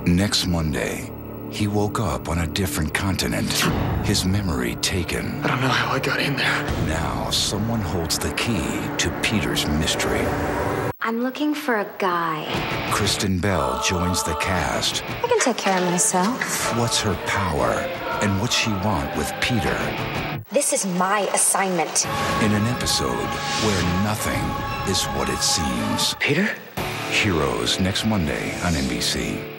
Next Monday, he woke up on a different continent, his memory taken. I don't know how I got in there. Now, someone holds the key to Peter's mystery. I'm looking for a guy. Kristen Bell joins the cast. I can take care of myself. What's her power, and what's she want with Peter? This is my assignment. In an episode where nothing is what it seems. Peter? Heroes, next Monday on NBC.